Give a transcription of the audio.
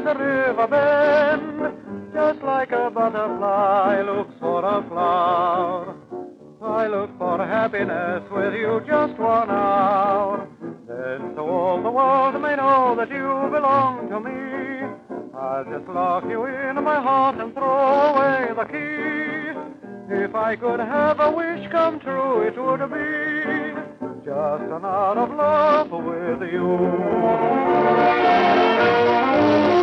the river bend, just like a butterfly looks for a flower. I look for happiness with you just 1 hour. Then so all the world may know that you belong to me, I'll just lock you in my heart and throw away the key. If I could have a wish come true, it would be just an hour of love with you.